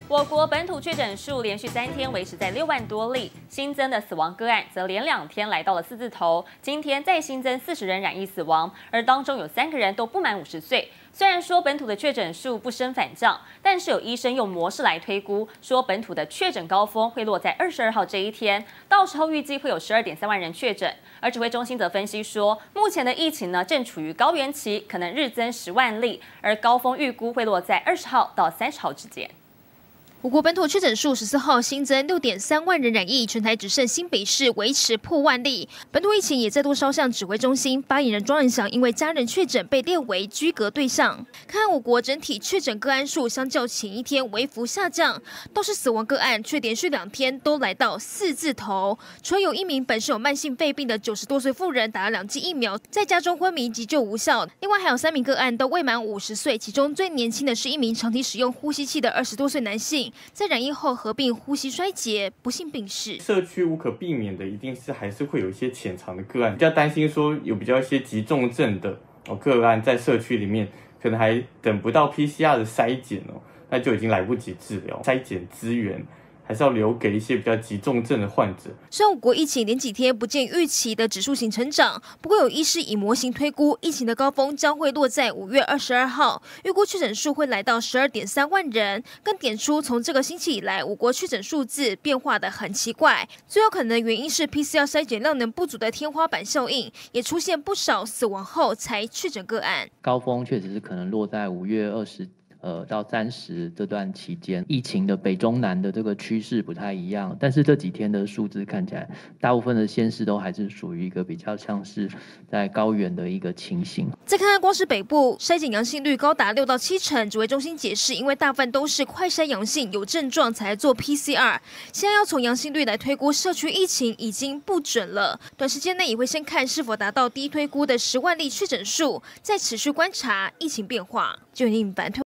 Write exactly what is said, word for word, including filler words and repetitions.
我国本土确诊数连续三天维持在六万多例，新增的死亡个案则连两天来到了四字头。今天再新增四十人染疫死亡，而当中有三个人都不满五十岁。虽然说本土的确诊数不升反降，但是有医生用模式来推估，说本土的确诊高峰会落在二十二号这一天，到时候预计会有十二点三万人确诊。而指挥中心则分析说，目前的疫情呢正处于高原期，可能日增十万例，而高峰预估会落在二十号到三十号之间。 我国本土确诊数十四号新增六点三万人染疫，全台只剩新北市维持破万例。本土疫情也再度烧向指挥中心，发言人庄人祥因为家人确诊被列为居隔对象。看我国整体确诊个案数相较前一天微幅下降，倒是死亡个案却连续两天都来到四字头。除了有一名本身有慢性肺病的九十多岁妇人打了两剂疫苗，在家中昏迷急救无效，另外还有三名个案都未满五十岁，其中最年轻的是一名长期使用呼吸器的二十多岁男性。在染疫后合并呼吸衰竭，不幸病逝。 社区无可避免的，一定是还是会有一些潜藏的个案，比较担心说有比较一些急重症的哦个案在社区里面，可能还等不到 P C R 的筛检哦，那就已经来不及治疗。筛检资源还是要留给一些比较急重症的患者。 虽然我国疫情连几天不见预期的指数型成长，不过有医师以模型推估，疫情的高峰将会落在五月二十二号，预估确诊数会来到十二点三万人。更点出，从这个星期以来，我国确诊数字变化的很奇怪，最有可能的原因是 P C R 筛检量能不足的天花板效应，也出现不少死亡后才确诊个案。 高峰确实是可能落在五月二十。呃，到三十这段期间，疫情的北中南的这个趋势不太一样，但是这几天的数字看起来，大部分的县市都还是属于一个比较像是在高原的一个情形。 再看看光是北部筛检阳性率高达六到七成，指挥中心解释，因为大部分都是快筛阳性有症状才做 P C R， 现在要从阳性率来推估社区疫情已经不准了。短时间内也会先看是否达到低推估的十万例确诊数，再持续观察疫情变化。就因反推。